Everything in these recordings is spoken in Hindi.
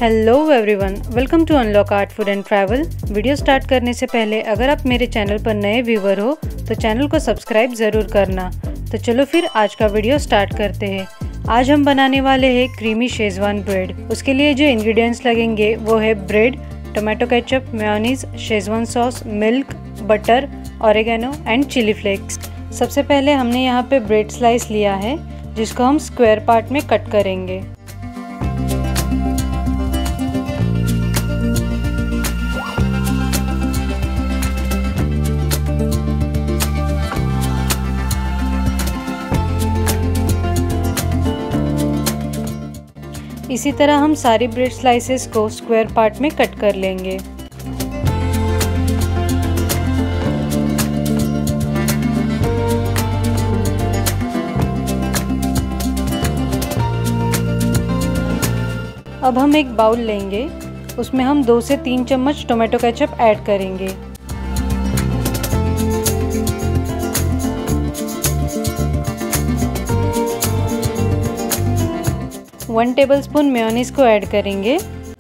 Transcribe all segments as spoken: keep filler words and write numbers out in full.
Hello everyone, welcome to unlock art food and travel. Video start करने से पहले अगर आप मेरे चैनल पर नए व्यूवर हो तो चैनल को सब्सक्राइब ज़रूर करना। तो चलो फिर आज का वीडियो स्टार्ट करते हैं। आज हम बनाने वाले हैं क्रीमी शेजवान ब्रेड। उसके लिए जो इंग्रेडिएंट्स लगेंगे वो है bread, tomato ketchup, mayonnaise, schezwan sauce, milk, butter, oregano and chilli flakes. सबसे पहले हमने यहाँ पे ब्रेड स्लाइस लिया है जिसको हम स्क्वायर पार्ट में कट करेंगे। इसी तरह हम सारी ब्रेड स्लाइसेस को स्क्वायर पार्ट में कट कर लेंगे। अब हम एक बाउल लेंगे, उसमें हम दो से तीन चम्मच टोमेटो केचप ऐड करेंगे। वन टेबलस्पून मेयोनीज को ऐड करेंगे।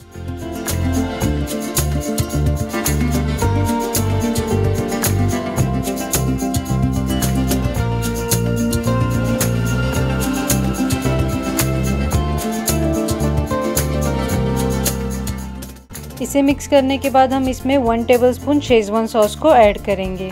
इसे मिक्स करने के बाद हम इसमें वन टेबलस्पून शेजवान सॉस को ऐड करेंगे।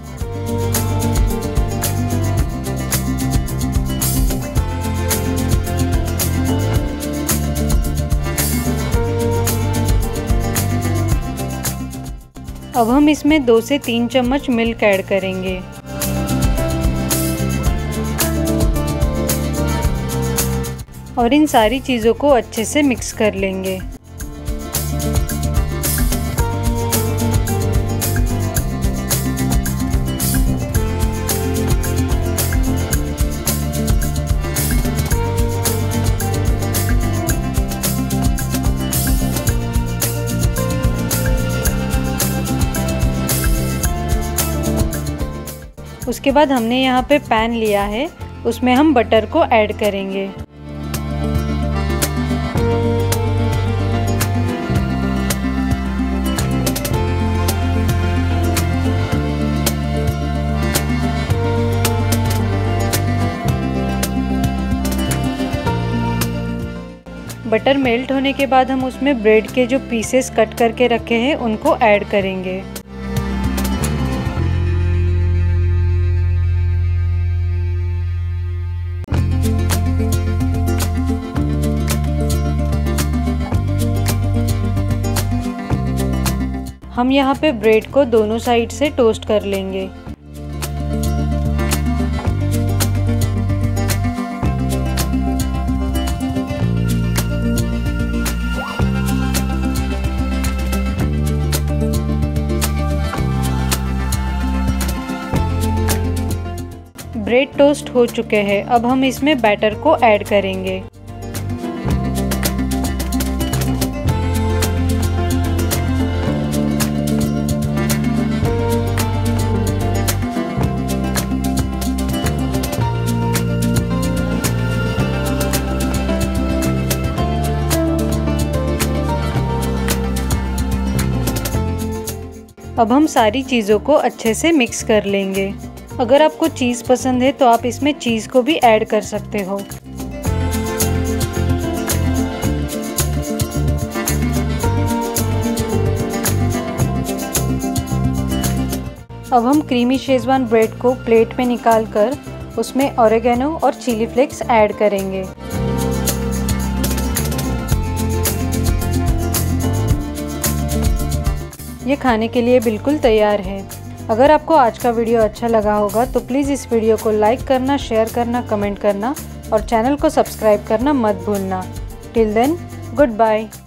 अब हम इसमें दो से तीन चम्मच मिल्क ऐड करेंगे। और इन सारी चीज़ों को अच्छे से मिक्स कर लेंगे। उसके बाद हमने यहाँ पे पैन लिया है, उसमें हम बटर को ऐड करेंगे। बटर मेल्ट होने के बाद हम उसमें ब्रेड के जो पीसेस कट करके रखे हैं उनको ऐड करेंगे। हम यहाँ पे ब्रेड को दोनों साइड से टोस्ट कर लेंगे। ब्रेड टोस्ट हो चुके हैं, अब हम इसमें बैटर को ऐड करेंगे। अब हम सारी चीज़ों को अच्छे से मिक्स कर लेंगे। अगर आपको चीज़ पसंद है तो आप इसमें चीज़ को भी ऐड कर सकते हो। अब हम क्रीमी शेजवान ब्रेड को प्लेट में निकालकर उसमें ऑरिगेनो और चिली फ्लेक्स ऐड करेंगे। ये खाने के लिए बिल्कुल तैयार है। अगर आपको आज का वीडियो अच्छा लगा होगा तो प्लीज़ इस वीडियो को लाइक करना, शेयर करना, कमेंट करना और चैनल को सब्सक्राइब करना मत भूलना। Till then, good bye.